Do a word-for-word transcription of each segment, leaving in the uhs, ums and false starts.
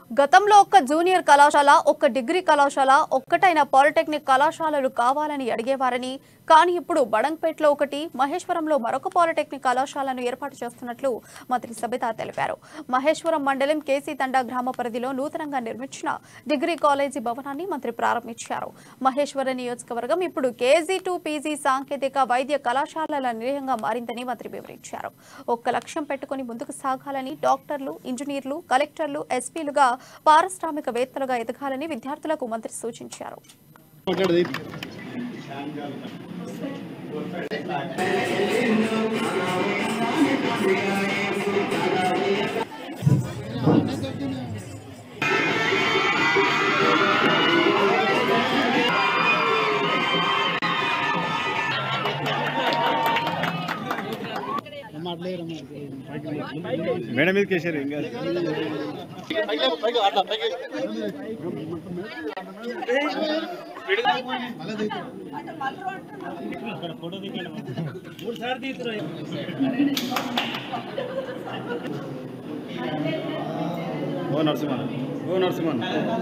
గతంలో ఒక్క జూనియర్ కళాశాల ఒక్క డిగ్రీ కళాశాల ఒక్కటైన పాలిటెక్నిక్ కళాశాలలు కావాలని అడిగేవారని కానీ ఇప్పుడు బడంగ్పేటలో ఒకటి మహేశ్వరంలో మరొక పాలిటెక్నిక్ కళాశాలను ఏర్పాటు చేస్తున్నట్లు మంత్రి సబితా తెలిపారు. మహేశ్వరం మండలం కేసీ తండా గ్రామ పరిధిలో నూతనంగా నిర్మించిన డిగ్రీ కాలేజీ భవనాన్ని మంత్రి ప్రారంభించారు. మహేశ్వరం నియోజకవర్గం ఇప్పుడు కేజీ టు పీజీ సాంకేతిక వైద్య కళాశాలల నిలయంగా మారిందని మంత్రి వివరించారు. ఒక్క లక్ష్యం పెట్టుకుని ముందుకు సాగాలని డాక్టర్లు, ఇంజనీర్లు, కలెక్టర్లు, ఎస్పీలుగా పారిశ్రామికవేత్తలుగా ఎదగాలని విద్యార్థులకు మంత్రి సూచించారు. మేడం ఇది కేసీఆర్ ఇంకా ఓ నరసింహన్ ఓ నరసింహన్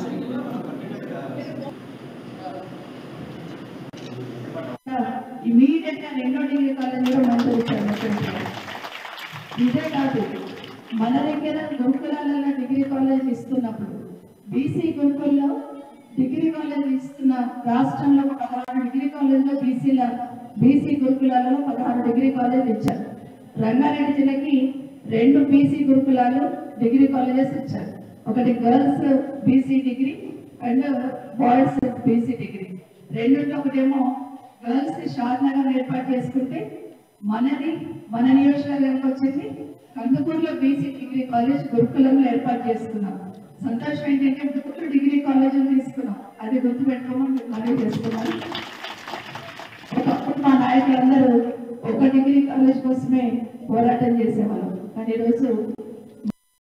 ఇమీడియట్ గా రెండో డిగ్రీ కాలేజ్ కూడా మంజూరు. ఇదే కాదు, మన దగ్గర గురుకులాలలో డిగ్రీ కాలేజ్ ఇస్తున్నప్పుడు బీసీ గురుకుల్లో డిగ్రీ కాలేజ్ ఇస్తున్న రాష్ట్రంలో పదహారు డిగ్రీ కాలేజ్లో బీసీల బీసీ గురుకులాలలో పదహారు డిగ్రీ కాలేజ్ ఇచ్చారు. రంగారెడ్డి జిల్లాకి రెండు బీసీ గురుకులాలు డిగ్రీ కాలేజెస్ ఇచ్చారు. ఒకటి girls BC degree and boys BC degree. రెండులో ఒకటేమో గర్ల్స్ షాద్ నగర్ ఏర్పాటు చేసుకుంటే మనది మన నియోజకవర్గానికి వచ్చింది కందుకూరులో బీసీ డిగ్రీ కాలేజ్ గురుకులంలో ఏర్పాటు చేసుకున్నాం. సంతోషం ఏంటంటే గురుకులు డిగ్రీ కాలేజీలు తీసుకున్నాం, అది గుర్తుపెట్టుకోమని మళ్ళీ చేసుకున్నాం. ఒకప్పుడు మా నాయకులందరూ ఒక డిగ్రీ కాలేజ్ కోసమే పోరాటం చేసేవాళ్ళం, కానీ ఈరోజు